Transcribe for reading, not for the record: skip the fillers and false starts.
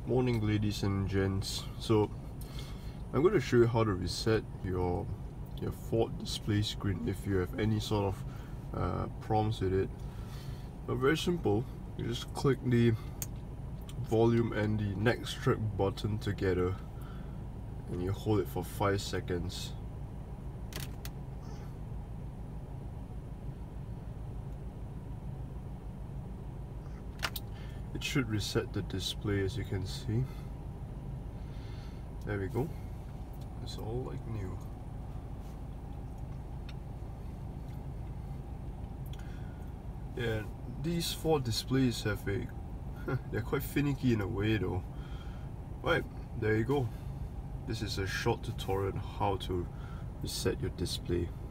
Morning, ladies and gents. So I'm going to show you how to reset your Ford display screen if you have any sort of problems with it. But very simple. You just click the volume and the next track button together and you hold it for 5 seconds. It should reset the display, as you can see. There we go. It's all like new. Yeah, these Ford displays have a they're quite finicky in a way though. Right, there you go. This is a short tutorial on how to reset your display.